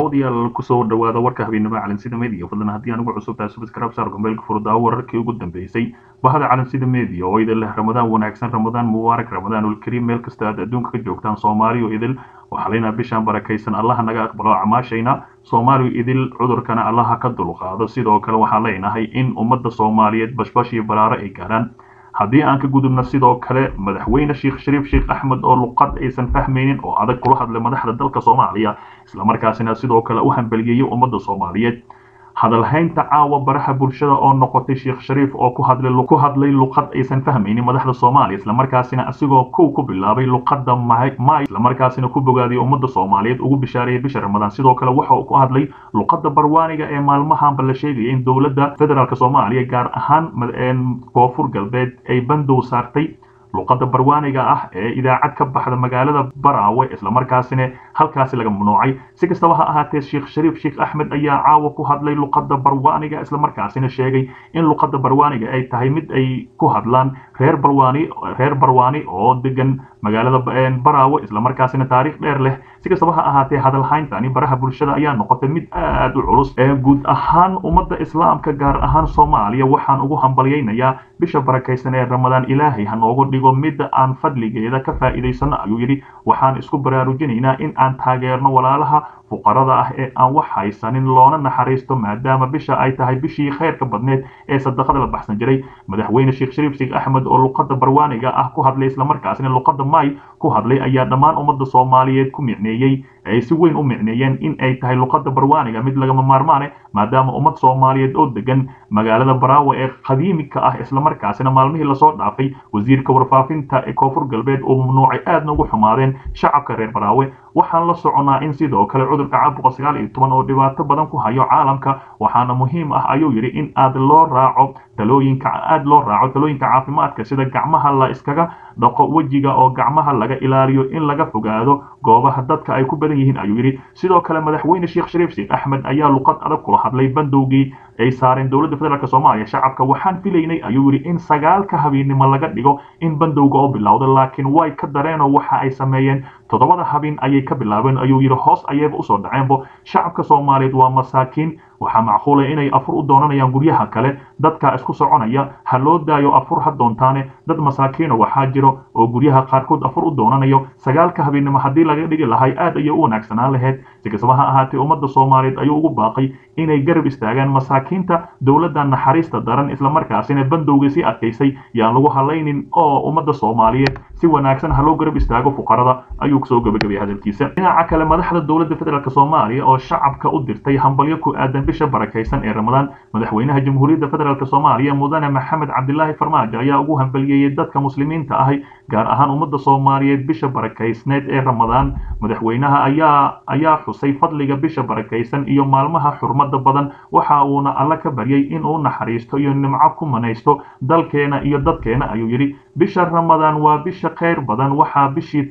daawadayaal ku soo dhawaada warka habeenimo calansida media fadlan haddii aan ugu cusub tahay subscribe saar gombeelka furdaa wararkii ugu dambeysay bahada calansida media oo idin leh ramadaan wanaagsan ramadaan mubaarak ramadaanul kariim meel kasta aad adduunka ka joogtaan Soomaaliya idil waxa leena bishaan barakaysan Allah naga aqbalo acmaashayna Soomaaliya idil cudurkana Allah ka dulqaado sidoo kale waxa leenahay in ummadda Soomaaliyeed bashbash iyo baraaro ay gaaraan haddii aan ka gudubno sidoo kale madaxweyne Sheekh Shariif Axmed oo luqad aysan fahmaynin oo adag kula hadlay madaxda dalka Soomaaliya isla markaasina sidoo kale u hanbaliyay ummadda Soomaaliyeed hadal haynta caawa baraha bulshada oo noqotay Sheekh Shariif oo ku hadlay luqad aysan fahmaynin madaxda Soomaaliya isla markaasina asigoo ku bilaabay luqadda ma isla markaasina ku bogaadiyay ummadda Soomaaliyeed ugu bishaareeyay bisha Ramadaan sidoo kale waxa uu ku hadlay luqadda barwaaniga ee maalmahan la sheegay in dawladda federaalka Soomaaliya gaar ahaan koonfur galbeed ay bandow saartay luqadda barwaaniga ah ee idaacad ka baxda magaalada Baraawe isla markaasina halkaas laga mamnuucay si kastaba ha ahaatee Sheekh Axmed ayaa caawa ku hadlay luqadda barwaaniga isla markaasina sheegay in luqadda barwaaniga ay tahay mid ay ku hadlaan reer barwaani oo degan magaalada Baraawe isla markaasina taariikh dheer leh si kastaba ha ahaatee hadal hayntani baraha bulshada ayaa noqotay mid aad u culus guud ahaan ummadda islaamka gaar ahaan Soomaaliya waxaan ugu hambaliyaynayaa bisha barakaysan ee Ramadaan Ilaahay ha noogu dhigo mid aan fadligeeda ka faa'iideysano ayuu yiri waxaan isku baraarujinaynaa in aan taageerno walaalaha fuqarada ah ee aan wax haysanin loona naxariisto maadaama bisha ay tahay bishii khayrka badneed ee sadaqada la baxsan jiray madaxweyne Sheekh Axmed oo luqadda barwaaniga ah ku hadlay isla markaasina luqadda maay ku hadlay ayaa dhammaan ummadda Soomaaliyeed ku micneeyay ay si weyn u micneeyeen in ay tahay luqadda barwaaniga mid laga maarmaan maadaama ummad Soomaaliyeed oo degan magaalada Baraawe ee qadiimika ah isla markaasina maalmihii la soo dhaafay wasiirka warfaafinta ee koonfur galbeed oo mamnuucay aadna ugu xumaadeen shacabka reer Baraawe waxaan la soconaa in sidoo kale cudurka caabuqa 19 oo dhibaato badan ku hayo caalamka waxaana muhiim ah ayuu yiri in aad loo raaco talooyinka caafimaadka sida gacmaha la iskaga dhaqo wajiga oo gacmaha laga ilaaliyo in laga fogaado goobaha dadka ay ku badan yihiin ayuu yiri sidoo kale madaxweyne Sheekh Axmed ayaa luqad adag kula hadlay bandowgii ay saareen dawladda federaalka Soomaaliya shacabka waxaan filaynay ayuu yiri in 9 habeenimo laga dhigo in bandowga oo bilowdo laakiin way ka dareen oo waxa ay sameeyeen 7 habeen ayay ka bilaabeen ayuu yiri hoos ayay u soo dhaceenbo shacabka Soomaaliyeed waa masaakiin waxa macquul ah inay afur u doonanayaan guryaha kale dadka isku soconaya hal loo daayo afur ha doontaane dad masaakiin waxa jiro oo guryaha qaarkood afur u doonanayo 9 habeenimo hadii laga dhigi lahay aad ay u wanaagsanaan lahayd si kastaba ha ahaatee ummadda Soomaaliyeed ayuu ugu baaqay inay garab istaagaan masaakiinta dawladda naxariista daran isla markaasina bandowga si adkaysay yaan lagu halaynin oo ummadda Soomaaliyeed si wanaagsan ha loo garab istaago fuqarada ayuu soo gabagabay hadalkiisa dhinaca kale madaxda dawladda federaalka Soomaaliya oo shacabka u dirtay hambalyo ku aadan bisha barakaysan ee Ramadaan madaxweynaha jamhuuriyadda federaalka Soomaaliya mudane Maxamed Cabdullaahi Farmaajo ayaa ugu hambaliyay dadka muslimiinta ah gaar ahaan ummadda Soomaaliyeed bisha barakaysneed ee Ramadaan madaxweynaha ayaa xusay fadliga bisha barakaysan iyo maalmaha xurmada badan waxa uuna alla ka baryay in uu naxariisto iyo nimco ku manaysto dalkeena iyo dadkeena ayuu yiri bisha Ramadaan waa bisha khayr badan waxa bishii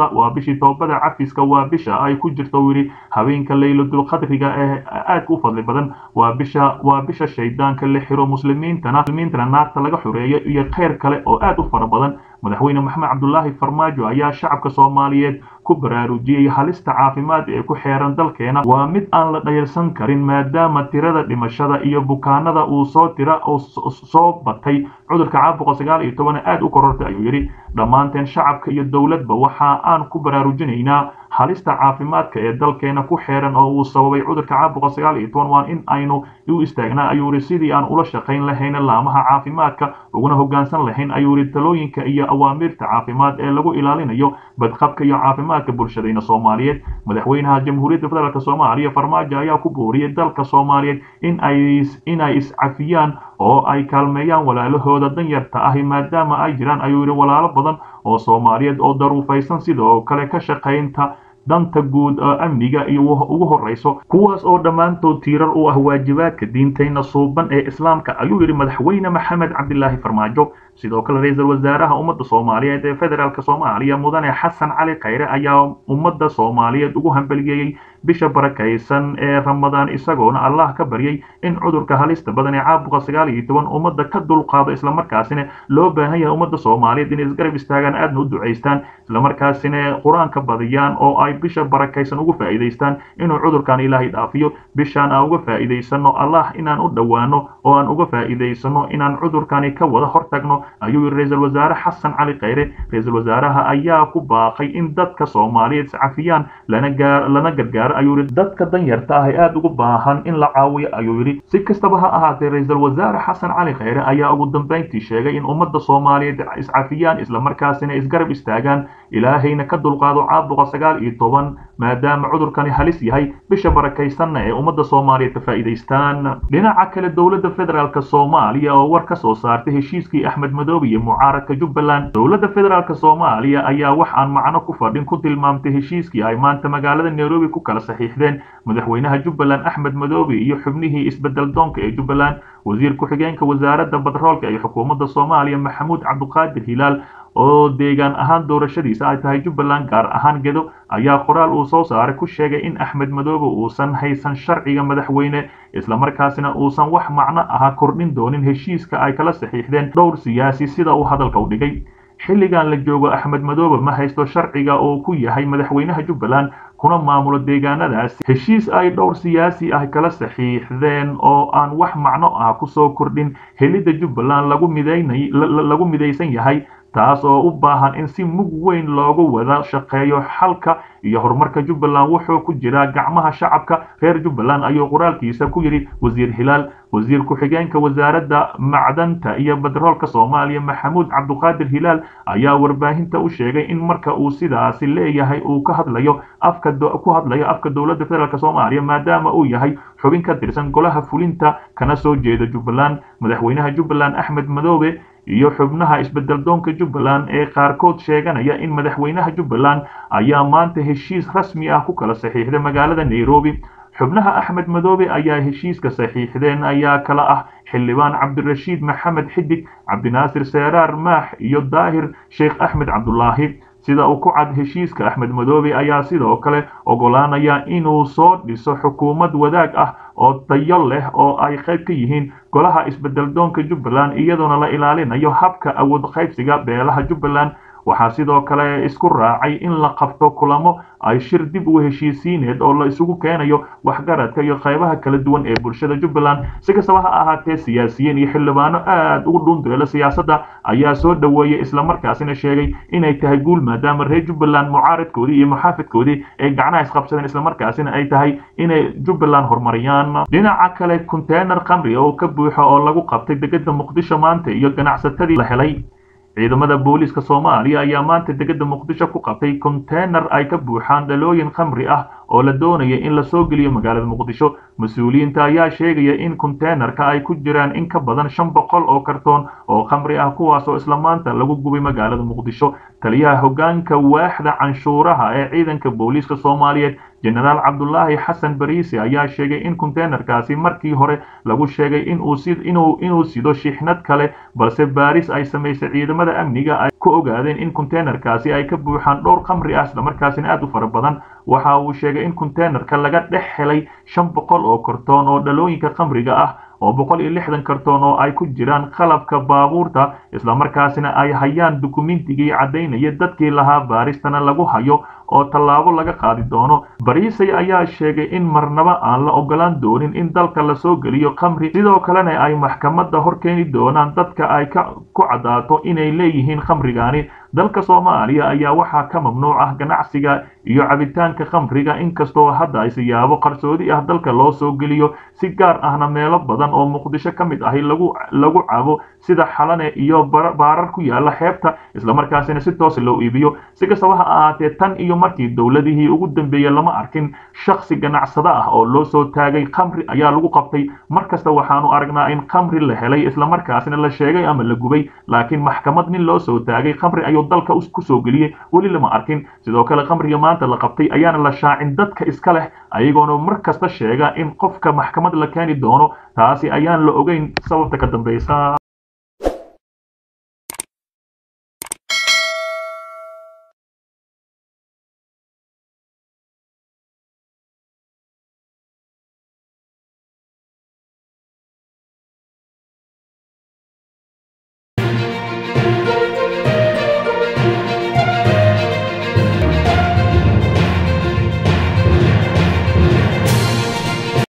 toobada cafiska waa bisha ay ku jirto wiri habeenka laylatul qadriga ee aad u fadli badan waa bisha shaydaanka la xiro muslimiintana naarta laga xureeyo iyo khayr kale oo aad u fara badan madaxweyne Maxamed Cabdullaahi Farmaajo ayaa shacabka Soomaaliyeed ku baraarujiyay halista caafimaad ee ku xeeran dalkeena waa mid aan la dhayalsan karin maadaama tirada dhimashada iyo bukaanada uu soo batay cudurka caabuqa 19 aad u korortay ayuu yiri dhamaanteen shacabka iyo dawladba waxa aan ku baraarujinaynaa halista caafimaadka ee dalkeena ku xeeran oo uu sababay cudurka caabuqa 19 waa in aynu u istaagnaa ayuu yiri sidii aan ula shaqayn lahayn laamaha caafimaadka uguna hoggaansan lahayn ayuu yiri talooyinka iyo awaamirta caafimaad ee lagu ilaalinayo badqabka iyo caafimaadka bulshada Soomaaliyeed madaxweynaha jamhuuriyadda federaalka Soomaaliya Farmaajo ayaa ku booriyay dalka Soomaaliyeed in ay iscafiyaan oo ay kaalmeeyaan walaalahooda danyarta ah maadaama ay jiraan ayuu yiri walaalo badan oo Soomaaliyeed oo daruufaysan sidoo kale ka shaqaynta danta guud amniga iyo ugu horeyso kuwaas oo dhamaantood tiirar u ah waajibaadka diintayna suuban ee islaamka ayuu yiri madaxweyne Maxamed Cabdullaahi Farmaajo sidoo kale ra'iisul wasaaraha ummadda Soomaaliyeed ee federaalka Soomaaliya mudane Xasan Cali Khayre ayaa ummadda Soomaaliyeed ugu hambaliyay bisha barakaysan ee ramadaan isagoona allah ka baryay in cudurka halista badan ee caabuqa 19 ummadda ka dulqaado islamarkaasina loo baahan yahay ummadda Soomaaliyeed inay isgarab istaagaan aadna u duceystaan islamarkaasina quraanka badiyaan oo ay bisha barakaysan ugu faa'iideystaan inuu cudurkan ilaahay dhaafiyo bishaan aan uga faa'iideysano allah inaan u dhawaano oo aan uga faa'iideysano inaan cudurkani ka wada hortagno ayuu ra'iisul wasaare Xasan Cali Khayre ra'iisul wasaaraha ayaa ku baaqay in dadka Soomaaliyeed cafiyaan lana gargaaro ayuu dadka danyarta ah aad ugu baahan in la caawiyo ayuu yiri si kastaba ha ahaatee ra'iisul wasaare Xasan Cali Khayre ayaa ugu dambeyntii sheegay in ummadda Soomaaliyeed iscafiyaan isla markaasina isgarab istaagaan ilaahayna ka dulqaado caabuqa 19 maadaama cudurkani halis yahay bisha barakaysan ee ummadda Soomaaliyeed ka faa'iideystaan dhinaca kale dawladda federaalka Soomaaliya oo war ka soo saartay heshiiskii Axmed Madoobe iyo mucaaradka Jubbaland dawladda federaalka Soomaaliya ayaa wax aan macno ku fadhin ku tilmaamtay heshiiskii ay maanta magaalada Nairobi ku kala saxiixdeen madaxweynaha Jubbaland Axmed Madoobe iyo xubnihii isbedel doonka ee Jubbaland wasiir ku xigeenka wasaaradda batroolka ee xukuumadda Soomaaliya Maxamuud Cabduqaadir Hilaal oo deegaan ahaan doorashadiisa ay tahay Jubbaland gaar ahaan Gedo ayaa qoraal uu soo saaray ku sheegay in Axmed Madoobe uusan haysan sharciga madaxweyne isla markaasina uusan wax macno ah kordhin doonin heshiiska ay kala saxiixdeen dhowr siyaasi sida uu hadalka u dhigay xilligan la joogo Axmed Madoobe ma haysto sharciga oo ku yahay madaxweynaha Jubbaland kuna maamulo deegaanadaas heshiis ay dhowr siyaasi ah kala saxiixdeen oo aan wax macno ah ku soo kordhin helida Jubbaland lagu midaysan yahay taas oo u baahan in si mug weyn loogu wada shaqeeyo xalka iyo horumarka Jubbaland wuxuu ku jira gacmaha shacabka reer Jubbaland ayuu qoraalkiisa ku yiri wasiir Hilaal wasiir ku xigeenka wasaaradda macdanta iyo batroolka Soomaaliya Maxamuud Cabduqaadir Hilaal ayaa warbaahinta u sheegay in marka uu sidaas leeyahay uu ka hadlayo afka dawladda federaalka Soomaaliya maadaama uu yahay xubin ka tirsan golaha fulinta kana soo jeeda Jubbaland madaxweynaha Jubbaland Axmed Madoobe iyo xubnaha isbedel doonka Jubbaland ee qaarkood sheeganaya in madaxweynaha Jubbaland ayaa maanta heshiis rasmi ah ku kala saxiixday magaalada Nairobi xubnaha Axmed Madoobe ayaa heshiiska saxiixdeen ayaa kala ah xildhibaan Cabdirashiid Maxamed Xidig Cabdinaasir Seeraar Maax iyo Daahir Sheekh Axmed Cabdullaahi sida uu ku cad heshiiska Axmed Madoobe ayaa sidoo kale ogolaanaya inuu soo dhiso xukuumad wadaag ah oo tayo leh oo ay qayb ka yihiin golaha isbedel doonka Jubbaland iyadoo la ilaalinayo habka awood qaybsiga beelaha Jubbaland waxaa sidoo kale isku raacay in la qabto kulamo ay shir dib u heshiisiineed oo la isugu keenayo waxgaradka iyo qaybaha kala duwan ee bulshada Jubbaland si kastaba ha ahaatee siyaasiyiin iyo xildhibaano aad ugu dhuunteela siyaasadda ayaa soo dhaweeyay isla markaasina sheegay inay tahay guul maadaama reer Jubbaland mucaaradkoodii iyo muxaafidkoodii ay gacnaha isqabsadeen isla markaasina ay tahay inay Jubbaland horumariyaan dhinaca kale container qamri oo ka buuxa oo lagu qabtay degada Muqdisho maanta iyo ganacsatadii la helay ciidamada booliska Soomaaliya ayaa maanta degada Muqdisho ku qabtay container ay ka buuxaan dhalooyin khamri ah oo la doonaya in la soo geliyo magaalada Muqdisho mas'uuliyiinta ayaa sheegaya in containerka ay ku jiraan in ka badan 500 oo kartoon oo khamri ah kuwaas oo isla maanta lagu gubay magaalada Muqdisho taliyaha hoggaanka waaxda canshuuraha ee ciidanka booliska Soomaaliyeed General Cabdullaahi Xasan Bariisi ayaa sheegay in containerkaasi markii hore lagu sheegay inuu sido shixnad kale balse baaris ay sameysay ciidamada amniga ay ku ogaadeen in containerkaasi ay ka buuxaan dhowr khamri ah isla markaasina aad u fara badan waxa uu sheegay in containerka laga dhex helay 500 oo kartoon oo dhalooyinka khamriga ah oo 160 kartoon oo ay ku jiraan qalabka baabuurta isla markaasina ay hayaan dukumentigii cadeynaya dadkii lahaa baaristana lagu hayo oo tallaabo laga qaadi doono Bariisi ayaa sheegay in marnaba aan la ogolaan doonin in dalka la soo geliyo khamri sidoo kalena ay maxkamadda hor keeni doonaan dadka ay ku cadaato inay leeyihiin khamrigaani dalka Soomaaliya ayaa waxa ka mamnuuc ah ganacsiga iyo cabitaanka khamriga inkastoo hadda ay siyaabo qarsoodi ah dalka loo soo geliyo si gaar ahna meelo badan oo Muqdisho ka mid ah lagu cabo sida xalane iyo baarar ku yaala xeebta isla markaasina si toos loo iibiyo si kastaba ha ahaatee tan iyo markii dawladihii ugu dambeeyay lama arkin shakhsi ganacsada ah oo loo soo taagay khamri ayaa lagu qabtay markasta waxaanu aragnaa in khamri la helay isla markaasina la sheegay ama la gubay laakiin maxkamad nin loo soo taagay khamri ayuu dalka ku soo geliyay wali lama arkin sidoo kale khamriga maanta la qabtay ayaana la shaacin dadka iska leh ayagoona markasta sheega in qofka maxkamad la keeni doono taasi ayaan la ogeyn sababta ka dambaysa